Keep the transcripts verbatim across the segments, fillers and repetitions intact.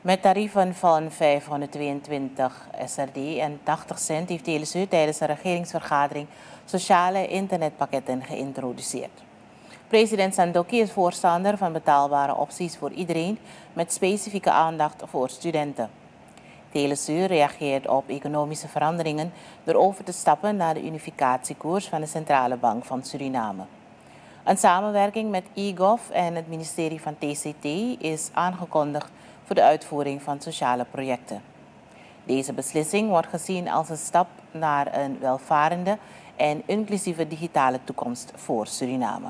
Met tarieven van vijfhonderdtweeëntwintig S R D en tachtig cent heeft Telesuur tijdens een regeringsvergadering sociale internetpakketten geïntroduceerd. President Sandoki is voorstander van betaalbare opties voor iedereen met specifieke aandacht voor studenten. Telesuur reageert op economische veranderingen door over te stappen naar de unificatiekoers van de Centrale Bank van Suriname. Een samenwerking met e-gov en het ministerie van T C T is aangekondigd voor de uitvoering van sociale projecten. Deze beslissing wordt gezien als een stap naar een welvarende en inclusieve digitale toekomst voor Suriname.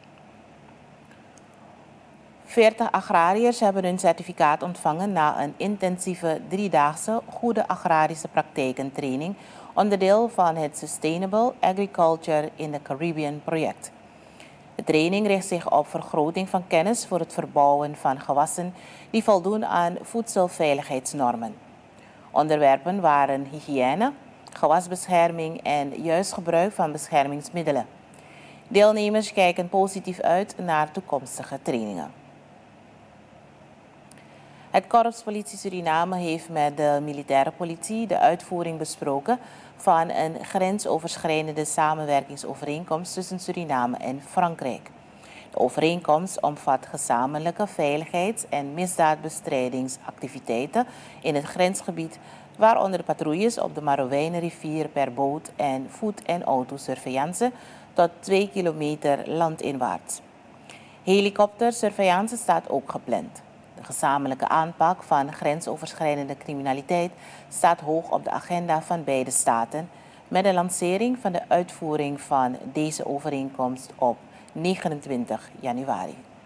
veertig agrariërs hebben hun certificaat ontvangen na een intensieve driedaagse goede agrarische praktijken training, onderdeel van het Sustainable Agriculture in the Caribbean project. De training richt zich op vergroting van kennis voor het verbouwen van gewassen die voldoen aan voedselveiligheidsnormen. Onderwerpen waren hygiëne, gewasbescherming en juist gebruik van beschermingsmiddelen. Deelnemers kijken positief uit naar toekomstige trainingen. Het Korps Politie Suriname heeft met de militaire politie de uitvoering besproken van een grensoverschrijdende samenwerkingsovereenkomst tussen Suriname en Frankrijk. De overeenkomst omvat gezamenlijke veiligheids- en misdaadbestrijdingsactiviteiten in het grensgebied, waaronder patrouilles op de Marowijnenrivier per boot en voet- en autosurveillance tot twee kilometer landinwaarts. Helikoptersurveillance staat ook gepland. De gezamenlijke aanpak van grensoverschrijdende criminaliteit staat hoog op de agenda van beide staten, met de lancering van de uitvoering van deze overeenkomst op negenentwintig januari.